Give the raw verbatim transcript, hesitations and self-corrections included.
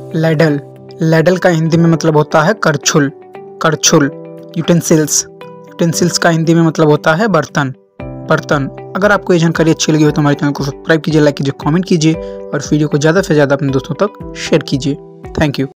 Ladle, ladle का हिंदी में मतलब होता है करछुल, करछुल। यूटेंसिल्स, यूटेंसिल्स का हिंदी में मतलब होता है बर्तन, बर्तन। अगर आपको ये जानकारी अच्छी लगी हो तो हमारे चैनल को सब्सक्राइब कीजिए, लाइक कीजिए, कमेंट कीजिए और वीडियो को ज़्यादा से ज़्यादा अपने दोस्तों तक शेयर कीजिए। Thank you.